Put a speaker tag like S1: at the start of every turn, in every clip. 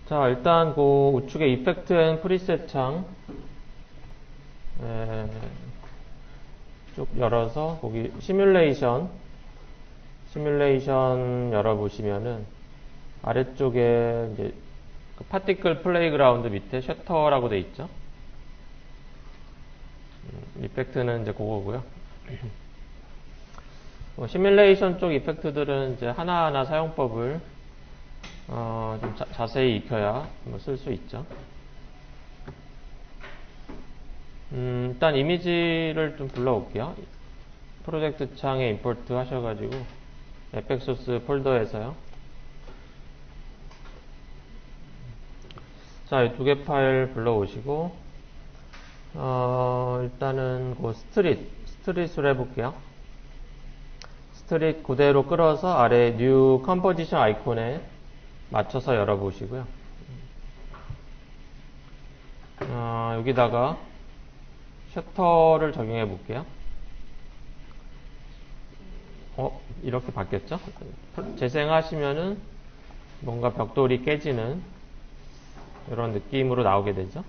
S1: 자, 일단 그 우측에 이펙트 앤 프리셋 창 쭉 열어서 거기 시뮬레이션 열어보시면은 아래쪽에 이제 그 파티클 플레이그라운드 밑에 셔터라고 돼 있죠. 이펙트는 이제 그거고요. 시뮬레이션 쪽 이펙트들은 이제 하나하나 사용법을 좀 자세히 익혀야 쓸 수 있죠. 일단 이미지를 좀 불러올게요. 프로젝트 창에 임포트 하셔가지고 에펙 소스 폴더에서요. 자, 이 두 개 파일 불러오시고 일단은 그 스트릿으로 해볼게요. 스트릿 그대로 끌어서 아래 뉴 컴포지션 아이콘에 맞춰서 열어보시고요. 여기다가 셔터를 적용해 볼게요. 이렇게 바뀌었죠? 재생하시면은 뭔가 벽돌이 깨지는 이런 느낌으로 나오게 되죠.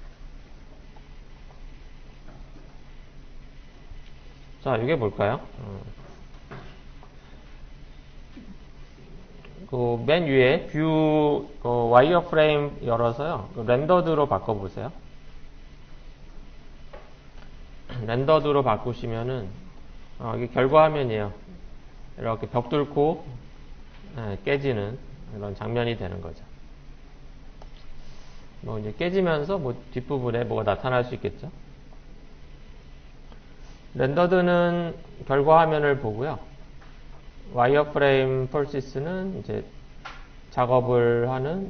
S1: 자, 이게 뭘까요? 그 맨 위에 뷰 와이어프레임 열어서요. 렌더드로 바꿔보세요. 렌더드로 바꾸시면은 이게 결과 화면이에요. 이렇게 벽 뚫고 깨지는 이런 장면이 되는 거죠. 이제 깨지면서 뒷부분에 뭐가 나타날 수 있겠죠. 렌더드는 결과 화면을 보고요. 와이어프레임 폴시스는 이제 작업을 하는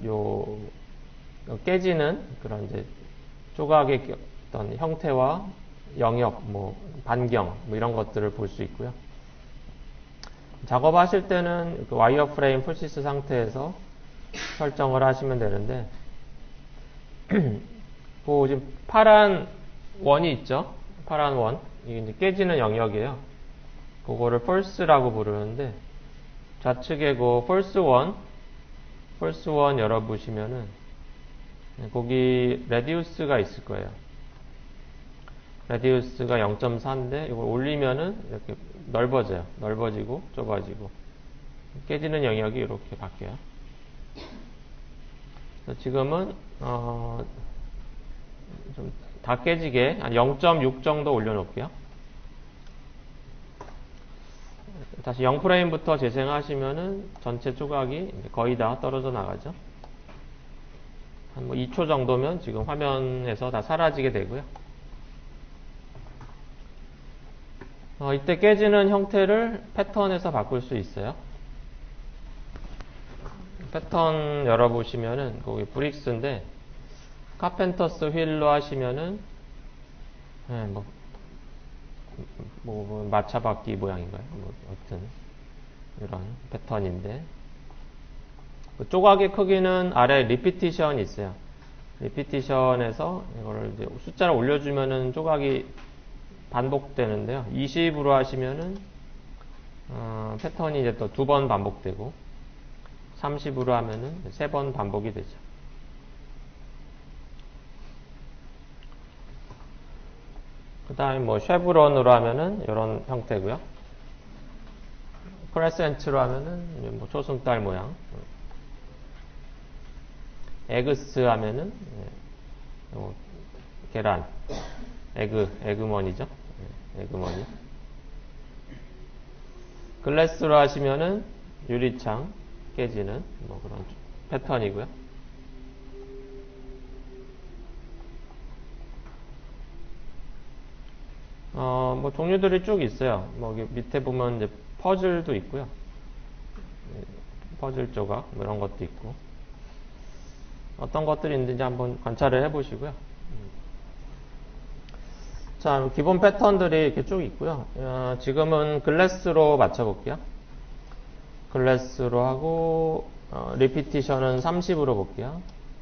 S1: 깨지는 그런 이제 조각의 어떤 형태와 영역, 반경, 이런 것들을 볼 수 있고요. 작업하실 때는 그 와이어프레임 폴시스 상태에서 설정을 하시면 되는데, 지금 파란 원이 있죠? 파란 원. 이게 이제 깨지는 영역이에요. 그거를 펄스라고 부르는데, 좌측에 그 펄스 원 열어보시면은, 거기 레디우스가 있을 거예요. 레디우스가 0.4인데, 이걸 올리면은 이렇게 넓어져요. 넓어지고, 좁아지고. 깨지는 영역이 이렇게 바뀌어요. 지금은, 좀 다 깨지게, 한 0.6 정도 올려놓을게요. 다시 0프레임부터 재생하시면은 전체 조각이 거의 다 떨어져 나가죠. 한 2초 정도면 지금 화면에서 다 사라지게 되고요. 이때 깨지는 형태를 패턴에서 바꿀 수 있어요. 패턴 열어보시면은 거기 브릭스인데 카펜터스 휠로 하시면은 마차바퀴 모양인가요? 어쨌든 이런 패턴인데 그 조각의 크기는 아래 리피티션이 있어요. 리피티션에서 이거를 이제 숫자를 올려주면은 조각이 반복되는데요. 20으로 하시면은 패턴이 이제 또 2번 반복되고 30으로 하면은 3번 반복이 되죠. 그 다음에 쉐브론으로 하면은 이런 형태고요. 크레센트로 하면은 초승달 모양. 에그스 하면은 계란, 에그머니죠. 에그머니. 글래스로 하시면은 유리창 깨지는 그런 패턴이고요. 종류들이 쭉 있어요. 여기 밑에 보면 이제 퍼즐도 있고요. 퍼즐 조각, 이런 것도 있고. 어떤 것들이 있는지 한번 관찰을 해보시고요. 자, 기본 패턴들이 이렇게 쭉 있고요. 지금은 글래스로 맞춰볼게요. 글래스로 하고, 리피티션은 30으로 볼게요.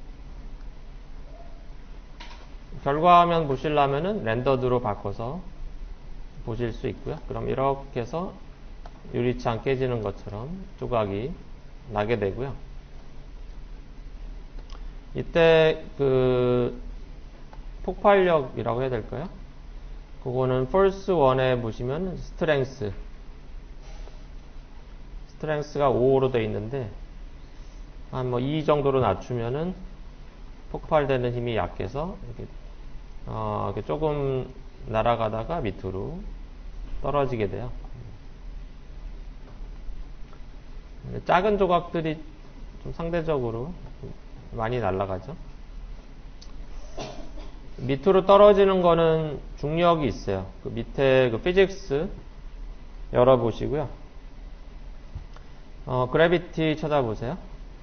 S1: 결과화면 보시려면은 렌더드로 바꿔서 보실 수 있고요. 그럼 이렇게 해서 유리창 깨지는 것처럼 조각이 나게 되고요. 이때 그 폭발력이라고 해야 될까요? 그거는 false 1에 보시면 스트렝스가 5로 되어 있는데 한 뭐 2 정도로 낮추면은 폭발되는 힘이 약해서 이렇게 조금 날아가다가 밑으로 떨어지게 돼요. 작은 조각들이 좀 상대적으로 많이 날아가죠. 밑으로 떨어지는 거는 중력이 있어요. 그 밑에 그 피직스 열어보시고요. 그래비티 찾아보세요.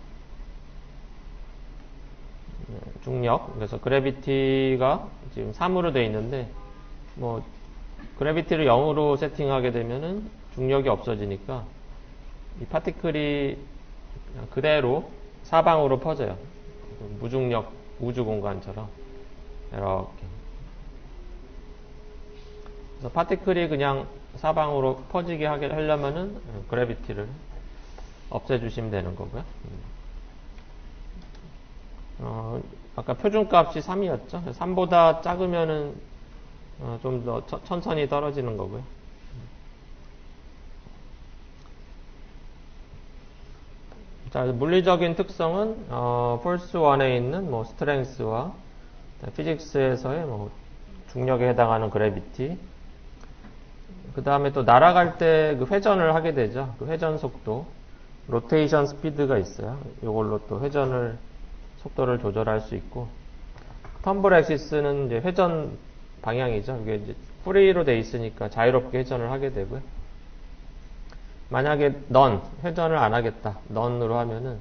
S1: 중력. 그래서 그래비티가 지금 3으로 되어 있는데, 뭐, 그래비티를 0으로 세팅하게 되면은 중력이 없어지니까 이 파티클이 그냥 그대로 사방으로 퍼져요. 무중력 우주 공간처럼. 이렇게. 그래서 파티클이 그냥 사방으로 퍼지게 하려면은 그래비티를 없애주시면 되는 거고요. 아까 표준값이 3이었죠. 3보다 작으면은 좀 더 천천히 떨어지는 거고요. 자, 물리적인 특성은 폴스 1에 있는 뭐 스트렝스와 피직스에서의 뭐 중력에 해당하는 그래비티, 그 다음에 또 날아갈 때 그 회전을 하게 되죠. 그 회전 속도, 로테이션 스피드가 있어요. 이걸로 또 회전을 속도를 조절할 수 있고, 텀블 엑시스는 이제 회전 방향이죠. 이게 이제 프리로 돼 있으니까 자유롭게 회전을 하게 되고요. 만약에 회전을 안 하겠다, 넌으로 하면은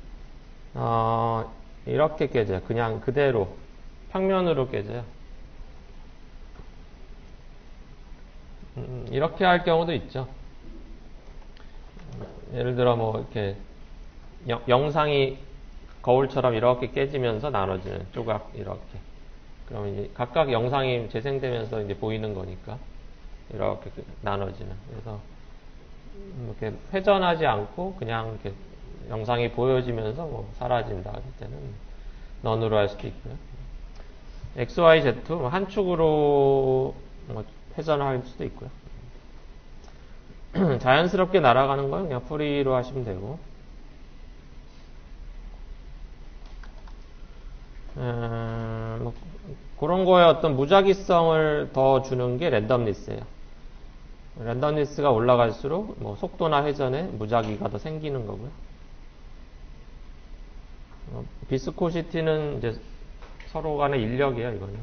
S1: 이렇게 깨져요. 그냥 그대로 평면으로 깨져요. 이렇게 할 경우도 있죠. 예를 들어 뭐 이렇게 영상이 거울처럼 이렇게 깨지면서 나눠지는 조각 이렇게. 그러면 이제 각각 영상이 재생되면서 이제 보이는 거니까 이렇게 나눠지는. 그래서 이렇게 회전하지 않고 그냥 이렇게 영상이 보여지면서 뭐 사라진다 할 때는 넌으로 할 수도 있고요. X, Y, Z 한 축으로 뭐 회전할 수도 있고요. 자연스럽게 날아가는 건 그냥 프리로 하시면 되고, 뭐 그런 거에 어떤 무작위성을 더 주는 게 랜덤리스예요. 랜덤리스가 올라갈수록 뭐 속도나 회전에 무작위가 더 생기는 거고요. 비스코시티는 이제 서로 간의 인력이에요, 이거는.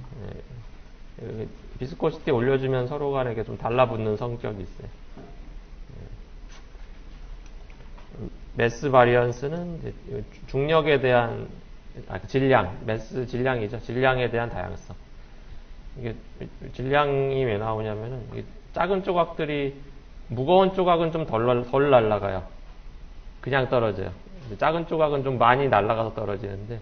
S1: 비스코시티 올려주면 서로 간에 좀 달라붙는 성격이 있어요. 매스 바리언스는 중력에 대한 질량, 매스 질량이죠. 질량에 대한 다양성. 이게 질량이 왜 나오냐면은 작은 조각들이 무거운 조각은 좀 덜 날아가요. 그냥 떨어져요. 작은 조각은 좀 많이 날아가서 떨어지는데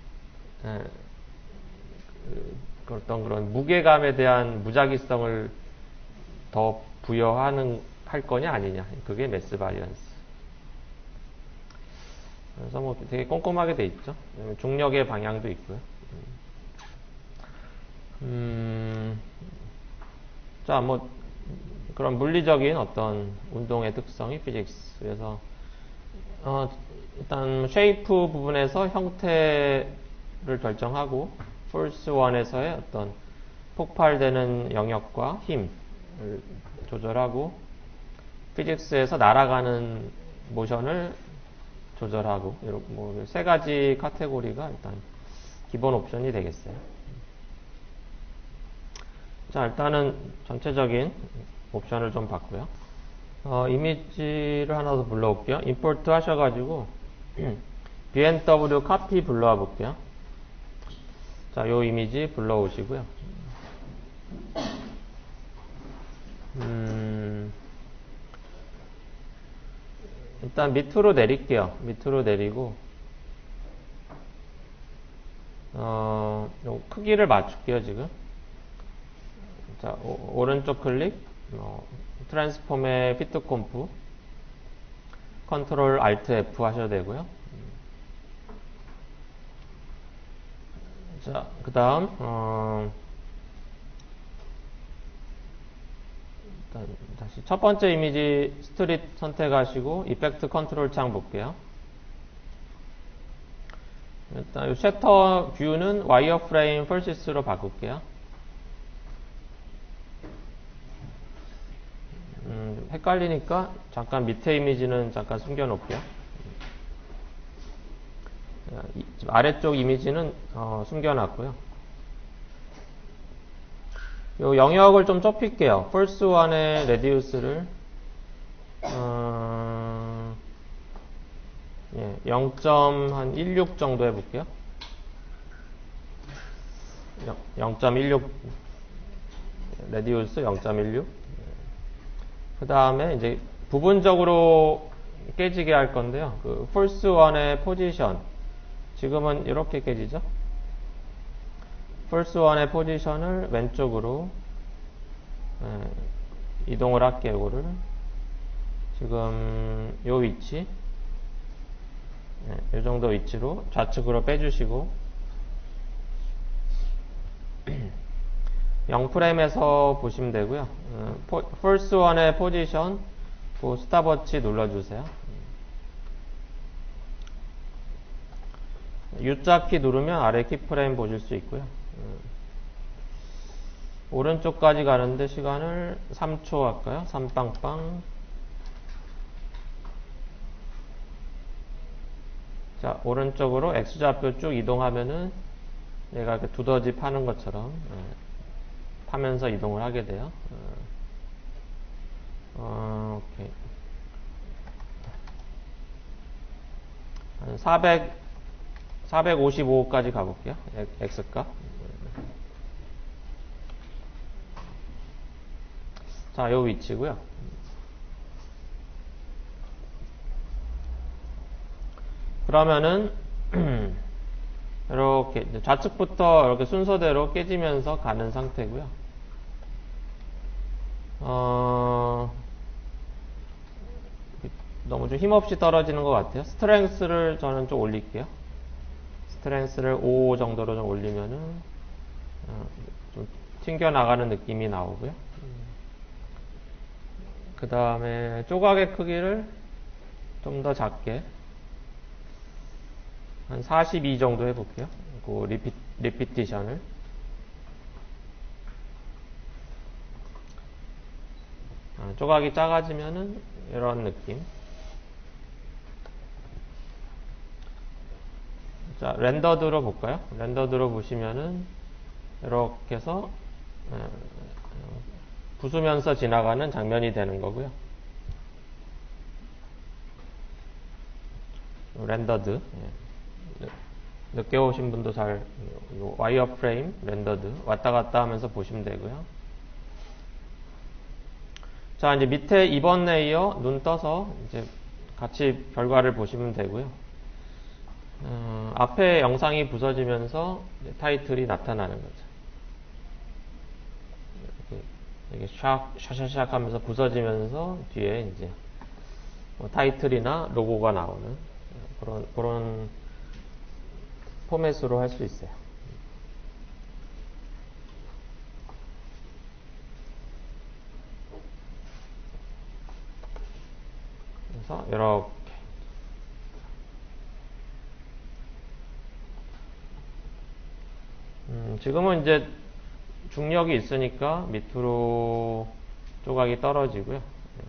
S1: 어떤 그런 무게감에 대한 무작위성을 더 할 거냐 아니냐, 그게 매스 바리언스. 그래서 뭐 되게 꼼꼼하게 돼 있죠. 중력의 방향도 있고요. 자, 뭐 그런 물리적인 어떤 운동의 특성이 피직스. 그래서 일단 쉐이프 부분에서 형태를 결정하고, 폴스 1에서의 어떤 폭발되는 영역과 힘을 조절하고, 피직스에서 날아가는 모션을 조절하고, 뭐 세 가지 카테고리가 일단 기본 옵션이 되겠어요. 자, 일단은 전체적인 옵션을 좀 봤고요. 이미지를 하나 더 불러올게요. 임포트 하셔가지고 BMW 카피 불러와 볼게요. 자, 요 이미지 불러오시고요. 일단 밑으로 내릴게요. 밑으로 내리고 요 크기를 맞출게요, 지금. 자, 오른쪽 클릭, 트랜스폼의 피트 콤프, 컨트롤 알트 F 하셔도 되고요. 자, 그 다음, 일단 다시 첫 번째 이미지 스트릿 선택하시고, 이펙트 컨트롤 창 볼게요. 일단 이 셔터 뷰는 와이어 프레임 펄시스로 바꿀게요. 헷갈리니까 잠깐 밑에 이미지는 잠깐 숨겨놓을게요. 아래쪽 이미지는 숨겨놨고요. 요 영역을 좀 좁힐게요. 펄스 1의 레디우스를 0.16 정도 해볼게요. 0.16 레디우스 0.16. 그 다음에 이제 부분적으로 깨지게 할 건데요. 그 펄스 1의 포지션 지금은 이렇게 깨지죠. 펄스 1의 포지션을 왼쪽으로 이동을 할게요. 이거를 지금 요 위치 이 정도 위치로 좌측으로 빼주시고 0프레임에서 보시면 되고요. 펄스 1의 포지션 그 스탑워치 눌러주세요. U자키 누르면 아래 키프레임 보실 수 있고요. 오른쪽까지 가는데 시간을 3초 할까요? 3빵빵. 자, 오른쪽으로 X좌표 쭉 이동하면은 얘가 이렇게 두더지 파는 것처럼 파면서 이동을 하게 돼요. 오케이. 한 455까지 가볼게요. X값. 자, 요 위치고요. 그러면은 이렇게 좌측부터 이렇게 순서대로 깨지면서 가는 상태고요. 너무 좀 힘없이 떨어지는 것 같아요. 스트렝스를 저는 좀 올릴게요. 스트렝스를 5 정도로 좀 올리면은 좀 튕겨나가는 느낌이 나오고요. 그 다음에 조각의 크기를 좀 더 작게 한 42 정도 해볼게요. 그 리피티션을 조각이 작아지면은 이런 느낌. 자, 렌더드로 볼까요? 렌더드로 보시면은 이렇게 해서 부수면서 지나가는 장면이 되는 거고요. 렌더드. 늦게 오신 분도 잘 와이어 프레임 렌더드 왔다 갔다 하면서 보시면 되고요. 자, 이제 밑에 2번 레이어 눈 떠서 이제 같이 결과를 보시면 되고요. 앞에 영상이 부서지면서 타이틀이 나타나는 거죠. 이렇게 샥 하면서 부서지면서 뒤에 이제 타이틀이나 로고가 나오는 그런 포맷으로 할 수 있어요. 그래서 이렇게 지금은 이제 중력이 있으니까 밑으로 조각이 떨어지고요.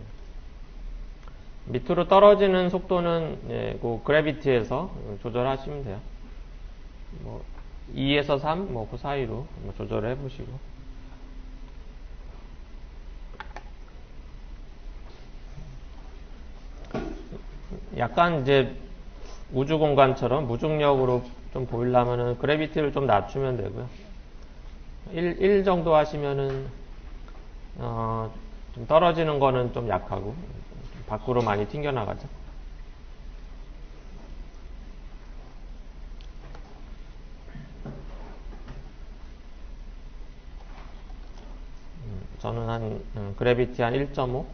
S1: 밑으로 떨어지는 속도는 그 그래비티에서 조절하시면 돼요. 뭐 2에서 3, 그 사이로 조절을 해보시고. 약간 이제 우주 공간처럼 무중력으로 좀 보이려면은 그래비티를 좀 낮추면 되고요. 1 정도 하시면은 좀 떨어지는 거는 좀 약하고 밖으로 많이 튕겨나가죠. 저는 한 그래비티 한 1.5.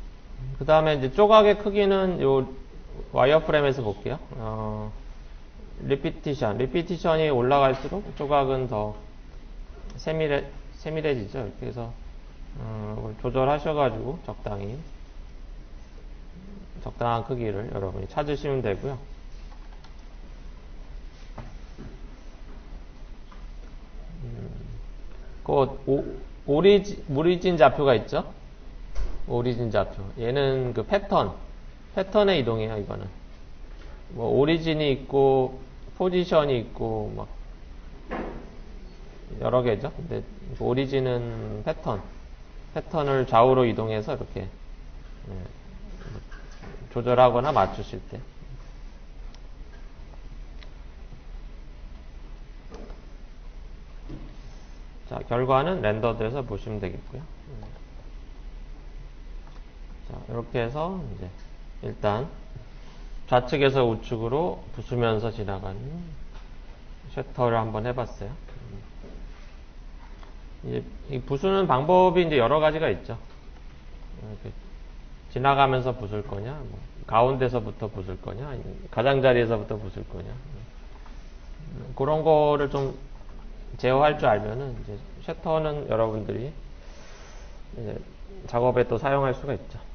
S1: 그 다음에 이제 조각의 크기는 요 와이어프레임에서 볼게요. 리피티션이 올라갈수록 조각은 더 세밀해지죠. 이렇게 해서 조절하셔가지고 적당한 크기를 여러분이 찾으시면 되고요. 오리진 좌표가 있죠? 오리진 좌표. 얘는 그 패턴의 이동이에요, 이거는. 뭐, 오리진이 있고, 포지션이 있고, 막, 여러 개죠. 근데, 오리진은 패턴을 좌우로 이동해서 이렇게, 조절하거나 맞추실 때. 자, 결과는 렌더드에서 보시면 되겠고요. 자, 이렇게 해서 이제 일단 좌측에서 우측으로 부수면서 지나가는 셔터를 한번 해봤어요. 이제 이 부수는 방법이 이제 여러 가지가 있죠. 이렇게 지나가면서 부술 거냐, 뭐 가운데서부터 부술 거냐, 아니면 가장자리에서부터 부술 거냐. 그런 거를 좀 제어할 줄 알면은 이제 셔터는 여러분들이 이제 작업에 또 사용할 수가 있죠.